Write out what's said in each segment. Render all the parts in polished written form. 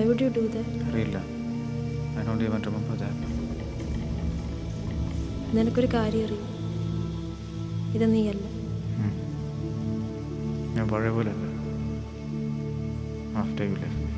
Why would you do that? അറിയില്ല. I don't even remember that. നിനക്കൊരു കാര്യം അറിയും, ഇത് നീയല്ല. ഞാൻ പഴയ പോലെ അല്ല. After you left me.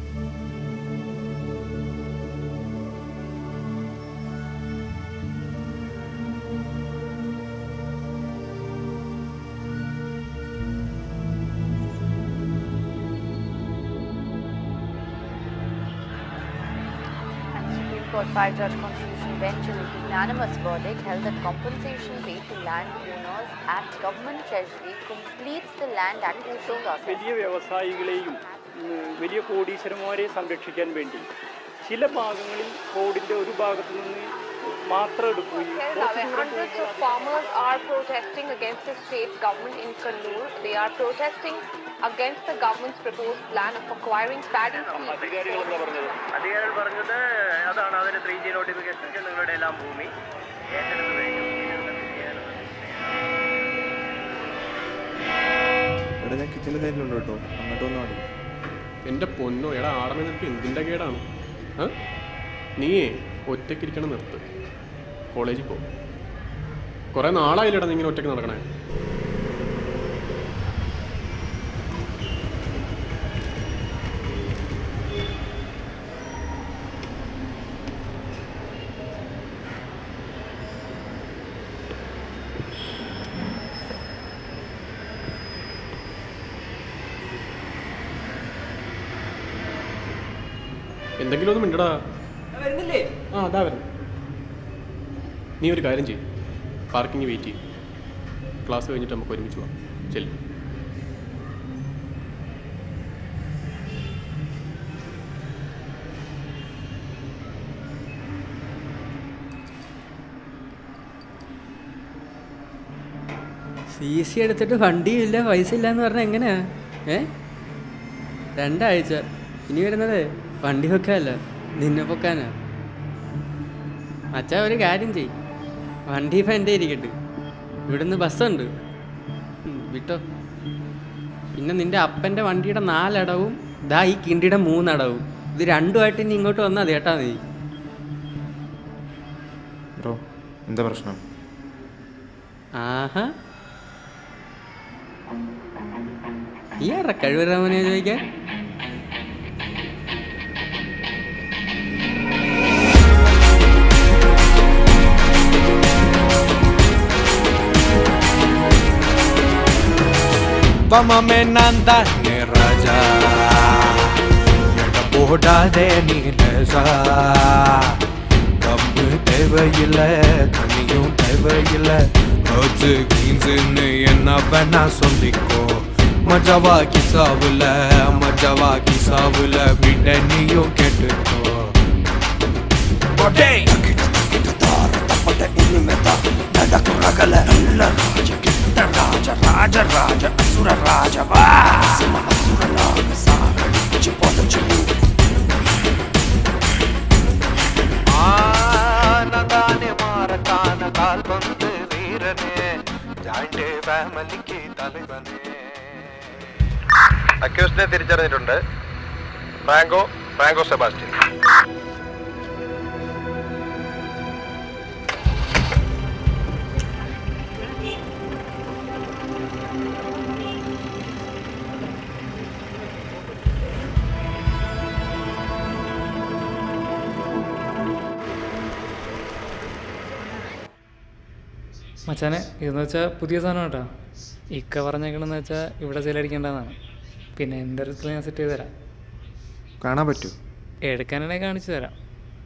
Court 5-judge constitutional bench in a unanimous verdict held that compensation paid to land owners at government treasury completes the land acquisition process. വലിയ വ്യവസായികളെയും വലിയ കോടീശ്വരന്മാരെ സംരക്ഷിക്കാൻ വേണ്ടി ചില ഭാഗങ്ങളിൽ കോഡിന്റെ ഒരു ഭാഗത്തു നിന്ന് മാത്രം എടുക്കുകയും Hundreds of farmers are protesting against the state government in Kannur. They are protesting against the government's proposed plan of acquiring paddy seeds. അധികാരികൾ പറഞ്ഞത് അതാണ് അതിന് 3G നോട്ടിഫിക്കേഷൻ നിങ്ങളുടെ എല്ലാം ഭൂമി ഏറ്റെടുത്ത് കഴിഞ്ഞു. എടാ ഞാൻ കിച്ചൻ്റെ സൈഡിലുണ്ട് കേട്ടോ, അങ്ങോട്ട് വന്നാൽ മതി. എൻ്റെ പൊന്നോ, എടാ ആടമേ നിനക്ക് എന്തിൻ്റെ കേടാണ്? നീയേ ഒറ്റയ്ക്കിരിക്കണം, നിർത്ത്. കോളേജിൽ പോ. കുറേ നാളായില്ലേടാ നീ ഇങ്ങനെ ഒറ്റയ്ക്ക് നടക്കണേ. എന്തെങ്കിലും ഒന്നും മിണ്ടടാ. ആ അതാ വരുന്നു. നീ ഒരു കാര്യം ചെയ്യും, പാർക്കിംഗ് വെയിറ്റ് ചെയ്യും. ക്ലാസ് കഴിഞ്ഞിട്ട് നമുക്ക് ഒരുമിച്ച് പോവാം. ചെല്ലും. CC എടുത്തിട്ട് വണ്ടിയില്ല, പൈസ ഇല്ല എന്ന് പറഞ്ഞാൽ എങ്ങനെയാ? 2 ആഴ്ച ഇനി വരുന്നത് വണ്ടി വെക്കാനല്ല, നിന്നെ പൊക്കാനാ. അച്ഛാ ഒരു കാര്യം ചെയ്, വണ്ടി ഇപ്പം എൻ്റെ ഇരിക്കട്ടെ, ഇവിടുന്ന് ബസ്സുണ്ട്, വിട്ടോ. പിന്നെ നിൻ്റെ അപ്പൻ്റെ വണ്ടിയുടെ 4 അടവും ദാ ഈ കിണ്ടിയുടെ 3 അടവും, ഇത് രണ്ടുമായിട്ട് ഇനി ഇങ്ങോട്ട് വന്നാൽ അത് കേട്ടാ നീ. ബ്രോ എന്താ പ്രശ്നം? ആഹാ, ഈ ആരുടെ കഴിവരാമനെ ചോദിക്കാൻ? Vama me nanda ne raja yada boda de ni leza gammu thevayilla thaniyum thevayilla roju greens ne enna bana sollikko majava ki savula bidaniyum ketto bodey kita tar tapada inimeta dada kuragala alla raja raja raja asura raja va sama asura naga saga chipoda chilu aanadane marakana kalbande veerane joint family ki talivane accused ne തിരിച്ചറിഞ്ഞിട്ടുണ്ട്. ഫ്രാങ്കോ സെബാസ്റ്റ്യൻ. മച്ചാനെ, ഇതെന്ന് വെച്ചാൽ പുതിയ സാധനം കേട്ടോ. ഇക്ക പറഞ്ഞേക്കണമെന്ന് വെച്ചാൽ ഇവിടെ സെയിലടിക്കേണ്ടതാണ്. പിന്നെ എൻ്റെ അടുത്ത് ഞാൻ സെറ്റ് ചെയ്ത് തരാം. കാണാൻ പറ്റൂ? എടുക്കാനാണെങ്കിൽ കാണിച്ചു തരാം.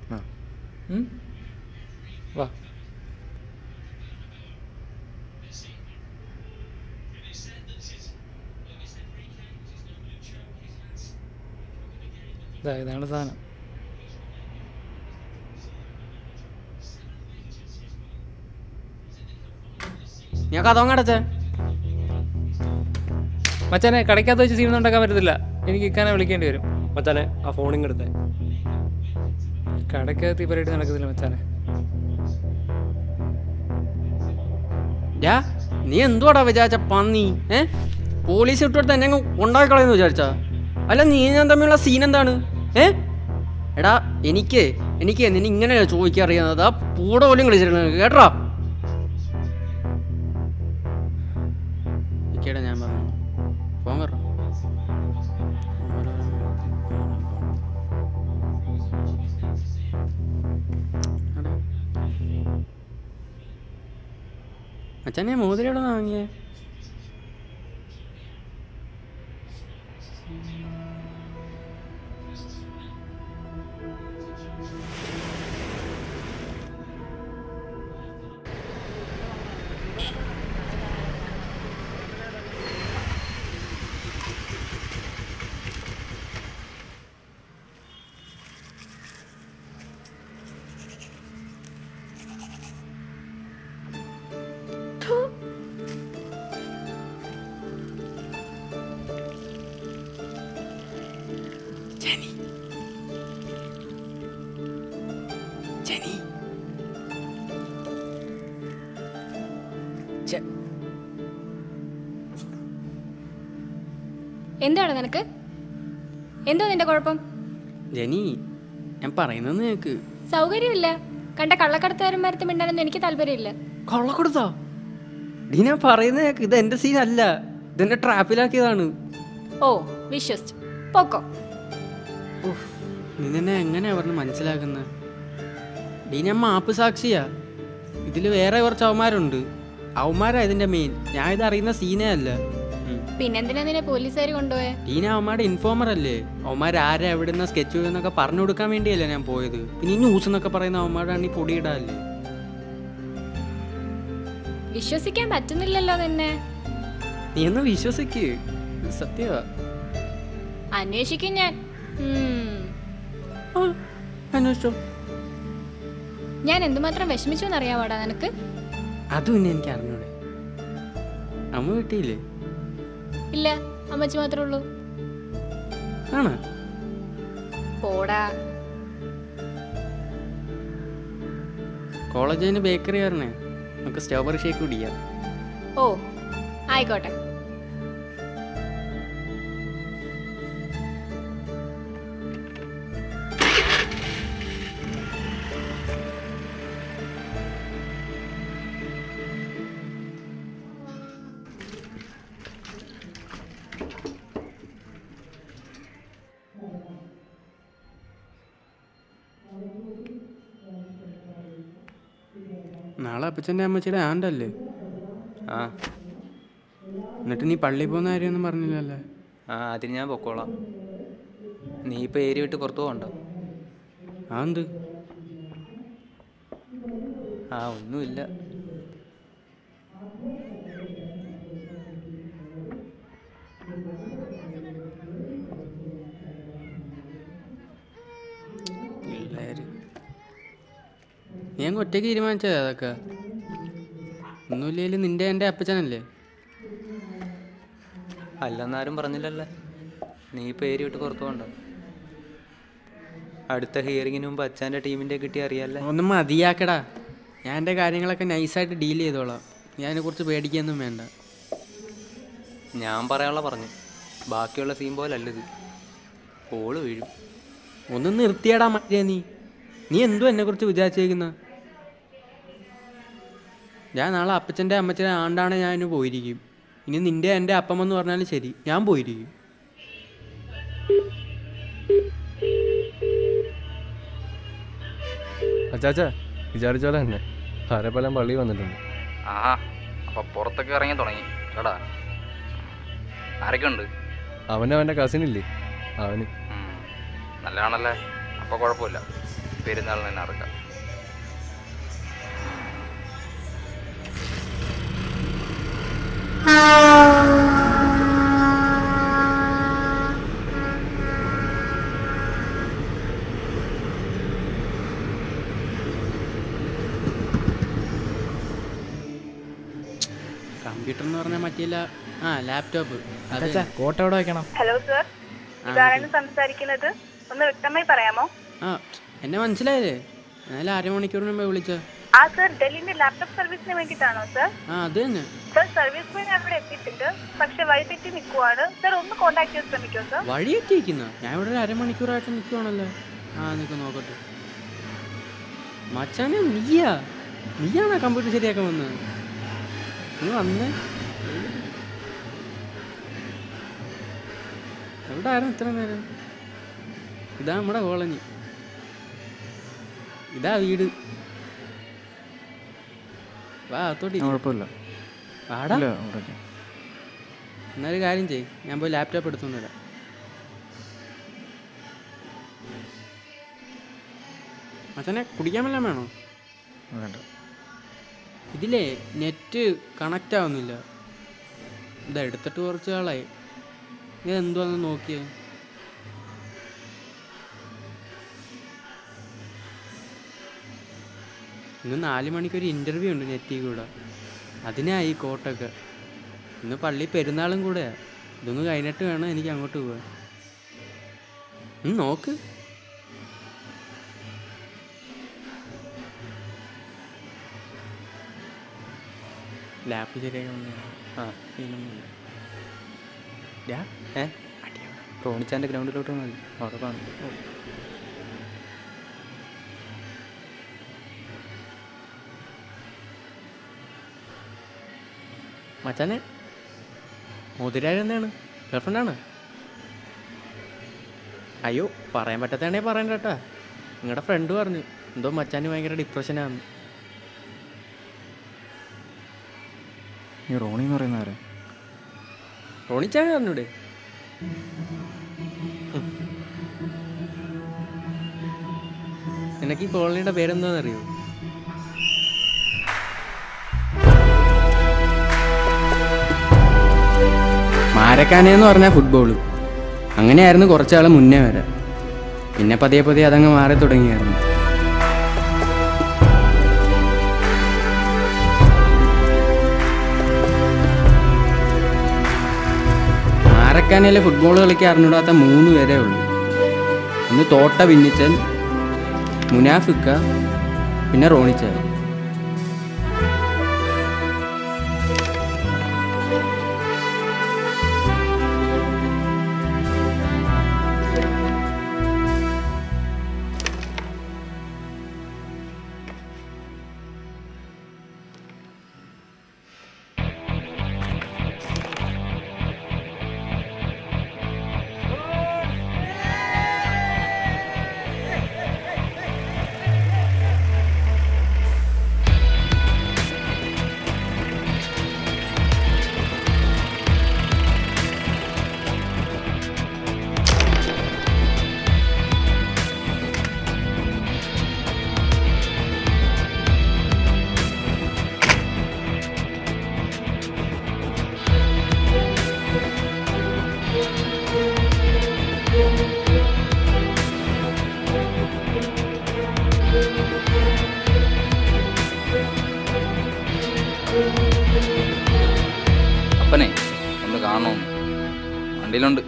വാ. ഇതാണ് സാധനം. ഞാൻ കഥങ്ങടച്ചേ മച്ചാനെ, കടയ്ക്കകത്ത് വെച്ച് സീൻ ഉണ്ടാക്കാൻ പറ്റത്തില്ല. എനിക്ക് ഇക്കാനെ വിളിക്കേണ്ടി വരും. മച്ചാനെ ആ ഫോണിങ് എടുത്തേ. കടയ്ക്കകത്ത് ഈ പരിപാടി നടക്കത്തില്ല മച്ചാനെ. നീ എന്തുവാടാ വിചാരിച്ച പന്നി? പോലീസ് ഇട്ടോട്ട് തന്നെ ഉണ്ടാക്കി കളയെന്ന് വിചാരിച്ചാ? അല്ല നീ ഞാൻ തമ്മിലുള്ള സീൻ എന്താണ്? എടാ എനിക്ക് നിന്നെ ഇങ്ങനെയാ ചോദിക്കറിയാവുന്നത്. ആ പൂട പോലും കളിച്ചിട്ടുണ്ട് കേട്ടോ. ഇക്കേടാ ഞാൻ പറഞ്ഞു ഫോൺ കറ അച്ഛനെ മോതിരം എവിടെ വാങ്ങിയേ? എന്താണ് നിനക്ക്? എന്തോ നിന്റെ കുഴപ്പം? ജനി, ഞാൻ പറയുന്നത് കേക്ക്. സൗകര്യമില്ല. കണ്ട കള്ളക്കടത്തുകാരന്മാരത്ത് മിണ്ടാനൊന്നും എനിക്ക് താല്പര്യമില്ല. കള്ളക്കൊടുത്താ? ഡീ ഞാൻ പറയുന്നത് കേക്ക്. ഇത് എന്റെ സീനല്ല, ഇതെന്നെ ട്രാപ്പിലാക്കിയതാണ്. ഓ വിശ്വസിച്ചു പോക്കോ. നിന്നെ എങ്ങനെയാ പറഞ്ഞ് മനസ്സിലാക്കുന്നത്? ഡീ ഞാൻ മാപ്പ് സാക്ഷിയാ. ഇതിൽ വേറെ കുറച്ച് അവന്മാരുണ്ട്. അവന്മാരാ ഇതിന്റെ മെയിൻ. ഞാൻ ഇത് അറിയുന്ന സീനേ അല്ല. പിന്നെന്തിനാ നിന്നെ പോലീസുകാർ കൊണ്ടുപോയെ? ഡീന അവന്മാരുടെ ഇൻഫോമർ അല്ലേ. അവന്മാരാരാ എവിടെ നിന്ന് സ്കെച്ച് ചെയ്യുന്നൊക്കെ പറഞ്ഞു കൊടുക്കാൻ വേണ്ടിയല്ലേ ഞാൻ പോയത്. പിന്നെ ഈ ന്യൂസ് എന്നൊക്കെ പറയുന്ന അവന്മാരാണ് ഈ പൊടിയിടാല്ലേ. വിശ്വസിക്കാൻ പറ്റുന്നില്ലല്ലോ നിന്നെ. നീ ഒന്ന് വിശ്വസിക്ക്, സത്യവാ. അന്വേഷിക്കും ഞാൻ. അന്വേഷിച്ചോ. ഞാൻ എന്തുമാത്രം വിഷമിച്ചു എന്നറിയാവാടാ നിനക്ക്? അതും പിന്നെ എനിക്ക് അറിഞ്ഞൂടെ. അമ്മ കിട്ടിയില്ലേ? ഇല്ല, അമ്മച്ചി മാത്രമേ ഉള്ളൂ. ആണോ? പോടാ. കോളേജിന് ബേക്കറി പറഞ്ഞേ, നമുക്ക് സ്ട്രോബെറി ഷേക്ക് കുടിക്കാം. ഓ ആയിക്കോട്ടെ. നാളെ അപ്പച്ചൻ്റെ അമ്മച്ചിയുടെ ആണ്ടല്ലേ? ആ. എന്നിട്ട് നീ പള്ളിയിൽ പോകുന്ന കാര്യമൊന്നും പറഞ്ഞില്ലല്ലേ? അതിന് ഞാൻ പൊക്കോളാം. നീ ഇപ്പോൾ ഏരി വിട്ട് പുറത്തു പോകണ്ട. എന്ത്? ഒന്നുമില്ല. നീ അങ്ങ് ഒറ്റയ്ക്ക് തീരുമാനിച്ചത് അതൊക്കെ? ഒന്നുമില്ലെങ്കിലും നിന്റെ എൻ്റെ അപ്പച്ചനല്ലേ? അല്ലെന്നാരും പറഞ്ഞില്ലല്ലേ. നീ ഇപ്പോൾ ഏരി വിട്ട് പുറത്തു പോകണ്ട. അടുത്ത ഹിയറിങ്ങിന് മുമ്പ് അച്ഛൻ്റെ ടീമിൻ്റെ കിട്ടി അറിയാല്ലേ. ഒന്നും മതിയാക്കടാ. ഞാൻ എൻ്റെ കാര്യങ്ങളൊക്കെ നൈസായിട്ട് ഡീൽ ചെയ്തോളാം. ഞാൻ അതിനെക്കുറിച്ച് പേടിക്കൊന്നും വേണ്ട. ഞാൻ പറയാനുള്ള പറഞ്ഞു. ബാക്കിയുള്ള സീൻ പോലല്ലത്. കോള് വീഴും. ഒന്ന് നിർത്തിയാടാ മറ്റേ. നീ എന്തോ എന്നെക്കുറിച്ച് വിചാരിച്ചേക്കുന്ന? ഞാൻ നാളെ അപ്പച്ചൻ്റെ അമ്മച്ചൻ്റെ ആണ്ടാണ് ഞാൻ ഇന്ന് പോയിരിക്കും. ഇനി നിൻ്റെ എൻ്റെ അപ്പം എന്ന് പറഞ്ഞാലും ശരി, ഞാൻ പോയിരിക്കും. അച്ചാച്ചാ വിചാരിച്ച പോലെ തന്നെ ആരെപ്പലം പള്ളി വന്നിട്ടുണ്ട്. അപ്പൊ പുറത്തൊക്കെ ഇറങ്ങി തുടങ്ങി കേടാ. ആരൊക്കെ ഉണ്ട്? അവൻ്റെ കസിനില്ലേ അവന്. നല്ലതാണല്ലേ. അപ്പൊ കുഴപ്പമില്ല. പെരുന്നാളിന് തന്നെ ഇറക്കാം. കമ്പ്യൂട്ടർ എന്ന് പറഞ്ഞാൽ മറ്റില്ല. ലാപ്ടോപ്പ്. കോട്ട എവിടെ വെക്കണം? ഹലോ സർ, ഇതാരാണ് സംസാരിക്കുന്നത്? ഒന്ന് വ്യക്തമായി പറയാമോ? എന്നെ മനസ്സിലായില്ലേ? എന്നാലും അരമണിക്കൂറിന് മുമ്പേ വിളിച്ച. സർ, ഡൽഹിന്റെ ലാപ്ടോപ്പ് സർവീസിന് വേണ്ടിയിട്ടാണോ സർ? അത് തന്നെ സർ. സർവീസ് മാൻ അവിടെ എത്തിയിട്ടുണ്ട്, പക്ഷെ വഴി തെറ്റി നിൽക്കുവാണ്. സർ ഒന്ന് കോൺടാക്ട് ചെയ്യാൻ ശ്രമിക്കോ സർ? വഴി എത്തിയിരിക്കുന്ന? ഞാൻ ഇവിടെ ഒരു അരമണിക്കൂറായിട്ട് നിൽക്കുവാണല്ലോ. ആ നിൽക്ക് നോക്കട്ടെ. മച്ചാനെ നീയാണോ കമ്പ്യൂട്ടർ ശരിയാക്കാൻ വന്നത്? നീ വന്നേ എവിടെ ആയിരുന്നു ഇത്ര നേരം? ഇതാ നമ്മുടെ കോളനി, ഇതാ വീട്. വാ അത്തോട്ടി. കുഴപ്പമില്ല. വാടാ. എന്നൊരു കാര്യം ചെയ്യ്, ഞാൻ പോയി ലാപ്ടോപ്പ് എടുത്തോണ്ട് വരാം. മച്ചാനെ കുടിക്കാൻ വല്ലതും വേണോ? വേണ്ട. ഇതിലേ നെറ്റ് കണക്റ്റ് ആവുന്നില്ല. ഇതാ എടുത്തിട്ട് കുറച്ച് ആളായി. ഇത് എന്തുവാന്ന് നോക്കിയേ. ഇന്ന് 4 മണിക്കൊരു ഇൻ്റർവ്യൂ ഉണ്ട് നെറ്റിൽ കൂടെ. അതിനായി കോട്ടൊക്കെ. ഇന്ന് പള്ളി പെരുന്നാളും കൂടെയാ. ഇതൊന്ന് കഴിഞ്ഞിട്ട് വേണം എനിക്ക് അങ്ങോട്ട് പോവാൻ. നോക്ക്. ലാപ്പ് ശരിയായി. ആ റോണിച്ചാൻ്റെ ഗ്രൗണ്ടിലോട്ട് മതി, അവിടെ കാണും. മച്ചാനെ മുതിരാജ് എന്താണ്? ഗേൾഫ്രണ്ടാണ്? അയ്യോ പറയാൻ പറ്റാത്തതാണേ പറയണ്ട കേട്ടാ. നിങ്ങളുടെ ഫ്രണ്ട് പറഞ്ഞു എന്തോ മച്ചാന് ഭയങ്കര ഡിപ്രഷനാണ്. ഈ റോണി എന്ന് പറയുന്ന ആരാ? റോണിച്ചാൻ പറഞ്ഞൂടെ? നിനക്ക് ഈ കോളനിയുടെ പേരെന്താണെന്നറിയോ? മാരക്കാനെന്ന് പറഞ്ഞാൽ ഫുട്ബോള്. അങ്ങനെയായിരുന്നു കുറച്ചാൾ മുന്നേ വരെ. പിന്നെ പതിയെ പതിയെ അതങ്ങ് മാറി തുടങ്ങിയായിരുന്നു. മാരക്കാനയിലെ ഫുട്ബോൾ കളിക്കാൻ അറിഞ്ഞൂടാത്ത 3 പേരേ ഉള്ളൂ. ഒന്ന് തോട്ട പിന്നിച്ചൻ, മുനാഫിക്ക, പിന്നെ റോണിച്ചാൻ. അപ്പനെ ഒന്ന് കാണണോ? വണ്ടിയിലുണ്ട്.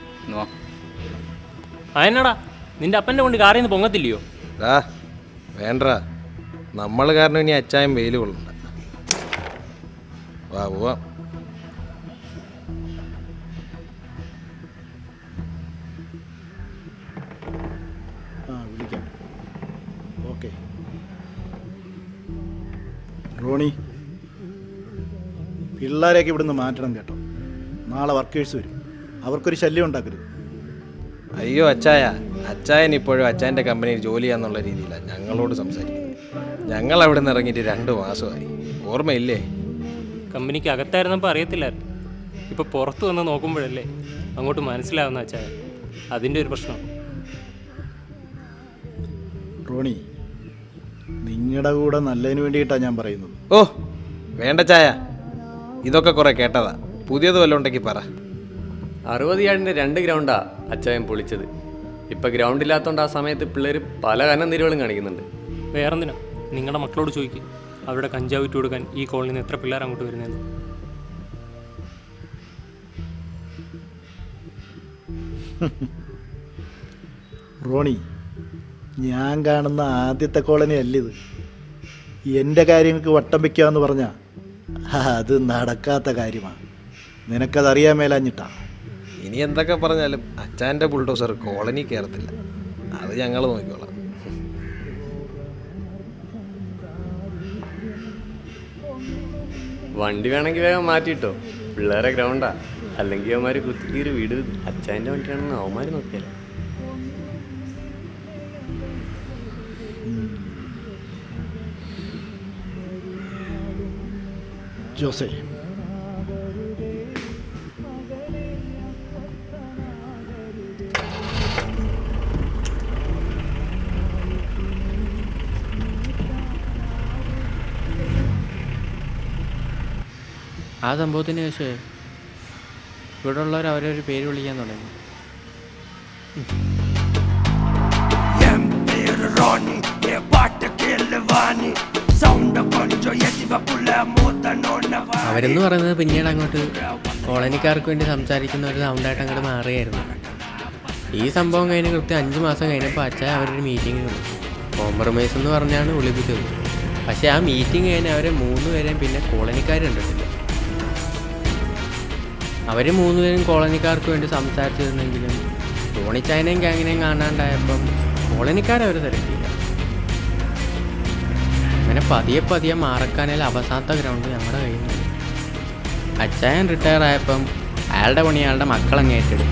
അതെന്നാടാ നിന്റെ അപ്പൻ്റെ കൊണ്ട് കാറിൽ നിന്ന് പൊങ്ങത്തില്ലയോ? വേണ്ട, നമ്മൾ കാരണം ഇനി അച്ചായം വെയിൽ കൊള്ളണ്ട. വാ പോവാ. വിളിക്കാം. ഓക്കെ റോണി, പിള്ളേരെയൊക്കെ ഇവിടുന്ന് മാറ്റണം കേട്ടോ. നാളെ വർക്കേഴ്സ് വരും, അവർക്കൊരു ശല്യം ഉണ്ടാക്കരുത്. അയ്യോ അച്ചായ, അച്ചായൻ ഇപ്പോഴും അച്ചായൻ്റെ കമ്പനിയിൽ ജോലി ചെയ്യാന്നുള്ള രീതിയിലാണ് ഞങ്ങളോട് സംസാരിക്കുന്നത്. ഞങ്ങൾ അവിടെ നിന്ന് ഇറങ്ങിയിട്ട് 2 മാസമായി. ഓർമ്മയില്ലേ? കമ്പനിക്ക് അകത്തായിരുന്നപ്പോൾ അറിയത്തില്ലായിരുന്നു. ഇപ്പോൾ പുറത്ത് വന്ന് നോക്കുമ്പോഴല്ലേ അങ്ങോട്ട് മനസ്സിലാവുന്ന അച്ചായ. അതിൻ്റെ ഒരു പ്രശ്നം. റോണി, നിങ്ങളുടെ കൂടെ നല്ലതിന് വേണ്ടിയിട്ടാണ് ഞാൻ പറയുന്നത്. ഓ വേണ്ട ചായ, ഇതൊക്കെ കുറെ കേട്ടതാ. പുതിയത് വല്ലതും ഉണ്ടെങ്കിൽ പറ. 60 യാർഡിൻ്റെ 2 ഗ്രൗണ്ടാ അച്ചായൻ പൊളിച്ചത്. ഇപ്പം ഗ്രൗണ്ട് ഇല്ലാത്തതുകൊണ്ട് ആ സമയത്ത് പിള്ളേർ പല കനം തിരുവളും കാണിക്കുന്നുണ്ട്. വേറെന്തിനാ? നിങ്ങളുടെ മക്കളോട് ചോദിക്കും അവരുടെ കഞ്ചാവ് വിറ്റ് കൊടുക്കാൻ ഈ കോളനിയിൽ നിന്ന് എത്ര പിള്ളേർ അങ്ങോട്ട് വരുന്നതെന്ന്. റോണി, ഞാൻ കാണുന്ന ആദ്യത്തെ കോളനി അല്ലിത്. എൻ്റെ കാര്യങ്ങൾക്ക് വട്ടം വയ്ക്കുക എന്ന് പറഞ്ഞാൽ അത് നടക്കാത്ത കാര്യമാണ്. നിനക്കതറിയാൻ മേലാഞ്ഞിട്ടാ. ഇനി എന്തൊക്കെ പറഞ്ഞാലും അച്ചാൻ്റെ ബുൾഡോസർ കോളനി കയറത്തില്ല. അത് ഞങ്ങൾ നോക്കിക്കോളാം. വണ്ടി വേണമെങ്കിൽ വേഗം മാറ്റിയിട്ടോ, പിള്ളേരെ ഗ്രൗണ്ടാ. അല്ലെങ്കിൽ അവന്മാർ കുത്തിക്കീര് വീട് അച്ഛൻ്റെ വണ്ടിയാണെന്ന് അവന്മാർ നോക്കിയാലോ. ജോസേ, ആ സംഭവത്തിന് ശേഷമേ ഇവിടെ ഉള്ളവർ അവരൊരു പേര് വിളിക്കാൻ തുടങ്ങി. അവരെന്ന് പറയുന്നത് പിന്നീട് അങ്ങോട്ട് കോളനിക്കാർക്ക് വേണ്ടി സംസാരിക്കുന്ന ഒരു സൗണ്ടായിട്ട് അങ്ങോട്ട് മാറുകയായിരുന്നു. ഈ സംഭവം കഴിഞ്ഞ് കൃത്യം 5 മാസം കഴിഞ്ഞപ്പോൾ അച്ഛൻ അവരൊരു മീറ്റിംഗ് വിളിച്ചു. കോംപ്രമൈസ് എന്ന് പറഞ്ഞാണ് വിളിപ്പിച്ചത്. പക്ഷേ ആ മീറ്റിംഗ് കഴിഞ്ഞ് അവരെ 3 പേരെയും പിന്നെ കോളനിക്കാർ കണ്ടിട്ടില്ല. അവർ 3 പേരും കോളനിക്കാർക്ക് വേണ്ടി സംസാരിച്ചിരുന്നെങ്കിലും ടോണിച്ചായനെയും ഗാങ്ങിനെയും കാണാണ്ടായപ്പം കോളനിക്കാരവർ തിരക്കിയില്ല. അങ്ങനെ പതിയെ പതിയെ മാറക്കാനയിൽ അവസാനത്തെ ഗ്രൗണ്ട് ഞങ്ങളുടെ കയ്യിൽ നിന്ന്. അച്ചായൻ റിട്ടയർ ആയപ്പം അയാളുടെ പണി അയാളുടെ മക്കളങ്ങ് ഏറ്റെടുത്തു.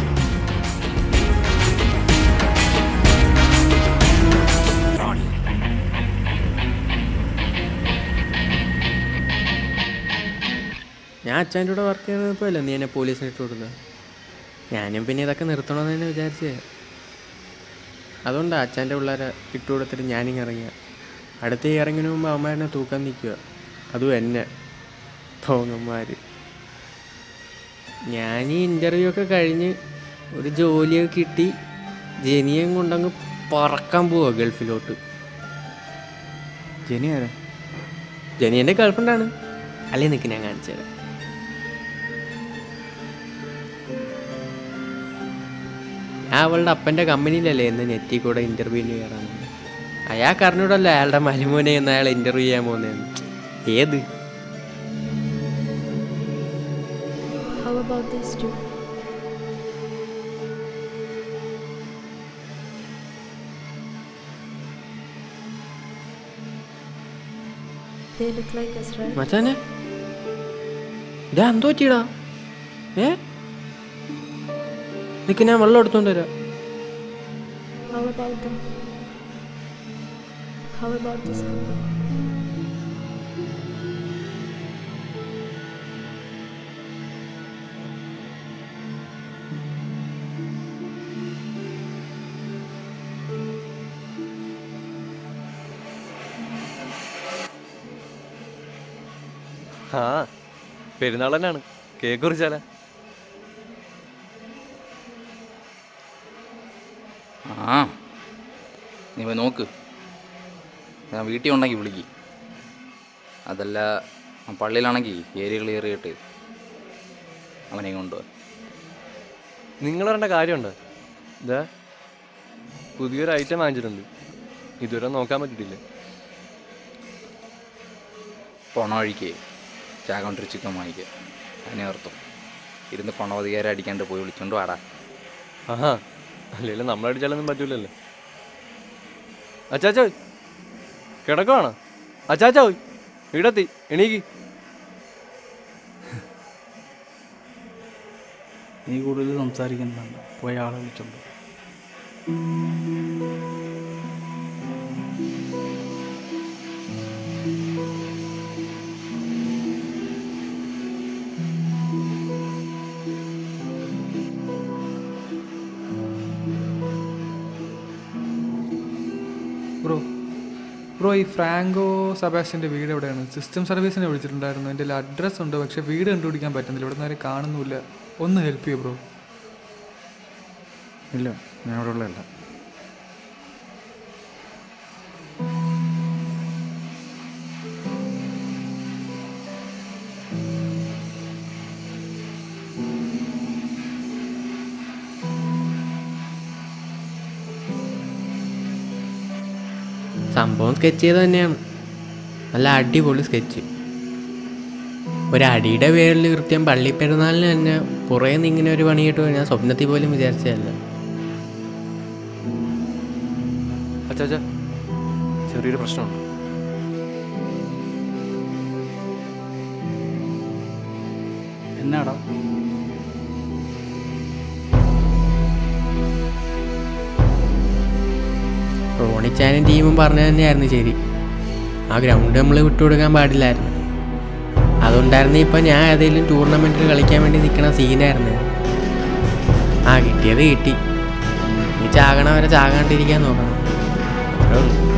ഞാൻ അച്ഛൻ്റെ കൂടെ വർക്ക് ചെയ്യുന്നപ്പോൾ അല്ലേ നീ എന്നെ പോലീസിന് ഇട്ട് കൊടുക്കുന്നത്. ഞാനും പിന്നെ ഇതൊക്കെ നിർത്തണമെന്ന് തന്നെ വിചാരിച്ചേ. അതുകൊണ്ടാണ് അച്ഛൻ്റെ പിള്ളേരെ ഇട്ട് കൊടുത്തിട്ട് ഞാനിങ്ങ് ഇറങ്ങിയ. അടുത്ത് ഇറങ്ങിന് മുമ്പ് അവന്മാരെന്നെ തൂക്കാൻ നിൽക്കുക. അതും എന്നെ തോന്നന്മാർ. ഞാൻ ഈ ഇൻ്റർവ്യൂ ഒക്കെ കഴിഞ്ഞ് ഒരു ജോലിയൊക്കെ കിട്ടി ജനിയും കൊണ്ടങ്ങ് പറക്കാൻ പോവുക ഗൾഫിലോട്ട്. ജനി ആരാ? ജനി എൻ്റെ ഗേൾഫ്രണ്ടാണ്. അല്ലേ നിൽക്ക് ഞാൻ കാണിച്ചു തരാം. ഞാൻ അവളുടെ അപ്പൻ്റെ കമ്പനിയിലല്ലേ എന്ന് നെറ്റിൽ കൂടെ ഇൻ്റർവ്യൂവിന് കയറാൻ പോകുന്നത്. അയാൾക്ക് അറിഞ്ഞൂടല്ലോ അയാളുടെ മരുമോനെ എന്ന് അയാൾ ഇൻ്റർവ്യൂ ചെയ്യാൻ പോകുന്നതെന്ന്. ഏത് How about these two? They look like us, right? മച്ചാനെ ഇതാ എന്തോ ചെയ്യടാ. നിൽക്ക്, ഞാൻ വെള്ളം എടുത്തോണ്ട് വരാം. How about them? How about this couple? ആ പെരുന്നാൾ തന്നെയാണ്. കേക്ക് കുറിച്ചാലേ? ആ നീ പോയി നോക്ക്. ഞാൻ വീട്ടിൽ ഉണ്ടെങ്കിൽ വിളിക്ക്. അതല്ല പള്ളിയിലാണെങ്കിൽ ഏരിയ ക്ലിയർ ചെയ്തിട്ട് അവനെ കൊണ്ടുപോവാ. നിങ്ങൾ പറയേണ്ട കാര്യമുണ്ട്. ഇതാ പുതിയൊരു ഐറ്റം വാങ്ങിച്ചിട്ടുണ്ട്. ഇതുവരെ നോക്കാൻ പറ്റിയിട്ടില്ല. പോണ വഴിക്ക് ചാകണ്ടൊരു ചിക്കൻ വാങ്ങിക്കുക. അതിനെ ഓർത്തും ഇരുന്ന് പണവധികാരം അടിക്കാണ്ട് പോയി വിളിച്ചോണ്ട് വാടാ. ആഹാ, അല്ലെങ്കിലും നമ്മളടിച്ചാലൊന്നും പറ്റൂലല്ലോ. അച്ചാച്ചോ കിടക്കുവാണോ? അച്ചാച്ചോ ഇവിടെത്തി, എണീക്ക്. നീ കൂടുതൽ സംസാരിക്കുന്നുണ്ട്. പോയി ആളെ വിളിച്ചോണ്ട്. ബ്രോ, ഈ ഫ്രാങ്കോ സെബാസ്റ്റ്യൻ്റെ വീട് എവിടെയാണ്? സിസ്റ്റം സർവീസിനെ വിളിച്ചിട്ടുണ്ടായിരുന്നു. എൻ്റെ അഡ്രസ്സ് ഉണ്ട്, പക്ഷേ വീട് കണ്ടുപിടിക്കാൻ പറ്റുന്നില്ല. ഇവിടെ നിന്ന് കാണുന്നില്ല. ഒന്ന് ഹെൽപ്പ് ചെയ്യോ ബ്രോ? ഇല്ല, ഞാൻ അവിടെ ഉള്ളതല്ല. സംഭവം സ്കെച്ച് ചെയ്ത് തന്നെയാണ്. നല്ല അടിപൊളി സ്കെച്ച്. ഒരടിയുടെ പേരിൽ കൃത്യം പള്ളി പെരുന്നാളിന് തന്നെ പുറമേ നിന്ന് ഇങ്ങനെ ഒരു പണി കിട്ടുമോ ഞാൻ സ്വപ്നത്തിൽ പോലും വിചാരിച്ചതല്ല. അച്ചാ ചെറിയൊരു പ്രശ്നമുണ്ട്. എന്നാടാ? റോണിച്ചാനും ടീമും പറഞ്ഞു തന്നെയായിരുന്നു ശരി. ആ ഗ്രൗണ്ട് നമ്മൾ വിട്ടുകൊടുക്കാൻ പാടില്ലായിരുന്നു. അതുകൊണ്ടായിരുന്നു ഇപ്പം ഞാൻ ഏതെങ്കിലും ടൂർണമെൻറ്റിൽ കളിക്കാൻ വേണ്ടി നിൽക്കണ സീനായിരുന്നു. കിട്ടിയത് കിട്ടി. ഈ ചാകണവരെ ചാകാണ്ടിരിക്കാൻ നോക്കണം. അത്രേ ഉള്ളൂ.